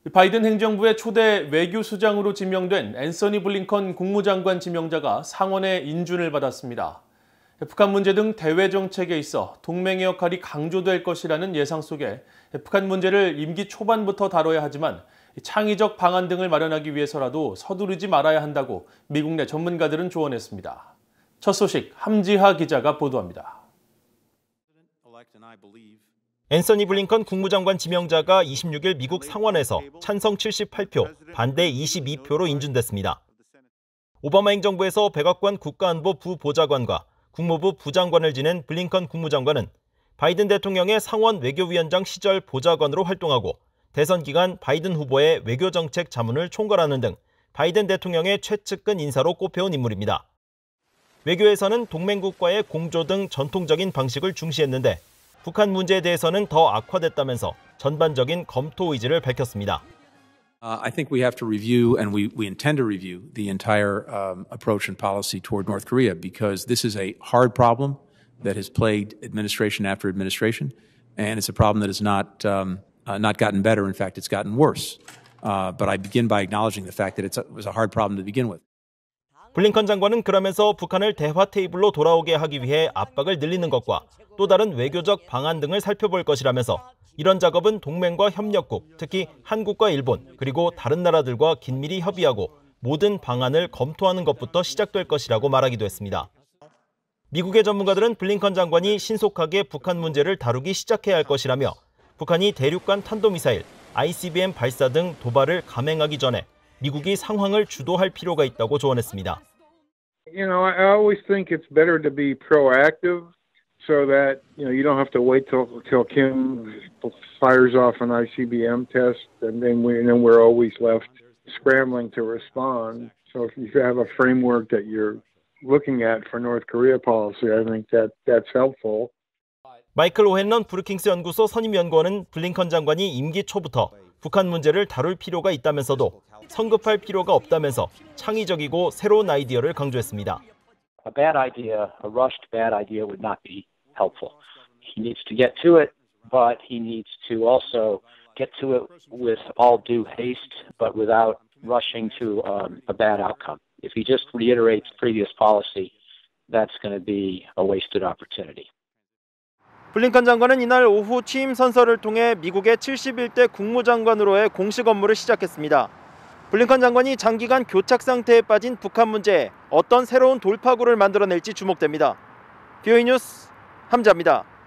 바이든 행정부의 초대 외교수장으로 지명된 앤서니 블링컨 국무장관 지명자가 상원의 인준을 받았습니다. 북한 문제 등 대외 정책에 있어 동맹의 역할이 강조될 것이라는 예상 속에 북한 문제를 임기 초반부터 다뤄야 하지만 창의적 방안 등을 마련하기 위해서라도 서두르지 말아야 한다고 미국 내 전문가들은 조언했습니다. 첫 소식 함지하 기자가 보도합니다. 앤서니 블링컨 국무장관 지명자가 26일 미국 상원에서 찬성 78표, 반대 22표로 인준됐습니다. 오바마 행정부에서 백악관 국가안보 부보좌관과 국무부 부장관을 지낸 블링컨 국무장관은 바이든 대통령의 상원 외교위원장 시절 보좌관으로 활동하고 대선 기간 바이든 후보의 외교정책 자문을 총괄하는 등 바이든 대통령의 최측근 인사로 꼽혀온 인물입니다. 외교에서는 동맹국과의 공조 등 전통적인 방식을 중시했는데 북한 문제에 대해서는 더 악화됐다면서 전반적인 검토 의지를 밝혔습니다. I think we have to review, and we intend to review, the entire approach and policy toward North Korea because this is a hard problem that has plagued administration after administration, and it's a problem that has not gotten better. In fact, it's gotten worse. But I begin by acknowledging the fact that it was a hard problem to begin with. 블링컨 장관은 그러면서 북한을 대화 테이블로 돌아오게 하기 위해 압박을 늘리는 것과 또 다른 외교적 방안 등을 살펴볼 것이라면서 이런 작업은 동맹과 협력국, 특히 한국과 일본, 그리고 다른 나라들과 긴밀히 협의하고 모든 방안을 검토하는 것부터 시작될 것이라고 말하기도 했습니다. 미국의 전문가들은 블링컨 장관이 신속하게 북한 문제를 다루기 시작해야 할 것이라며 북한이 대륙간 탄도미사일, ICBM 발사 등 도발을 감행하기 전에 미국이 상황을 주도할 필요가 있다고 조언했습니다. I always think it's better to be proactive so that you don't have to wait till Kim fires off an ICBM test and then we're always left scrambling to respond. So if you have a framework that you're looking at for North Korea policy, I think that's helpful. 마이클 오헨런 브루킹스 연구소 선임 연구원은 블링컨 장관이 임기 초부터 북한 문제를 다룰 필요가 있다면서도 성급할 필요가 없다면서 창의적이고 새로운 아이디어를 강조했습니다. A bad idea, a rushed bad idea would not be helpful. He needs to get to it, but he needs to also get to it with all due haste, but without rushing to a bad outcome. If he just reiterates previous policy, that's going to be a wasted opportunity. 블링컨 장관은 이날 오후 취임 선서를 통해 미국의 71대 국무장관으로의 공식 업무를 시작했습니다. 블링컨 장관이 장기간 교착 상태에 빠진 북한 문제에 어떤 새로운 돌파구를 만들어낼지 주목됩니다. BOE 뉴스 함지하입니다.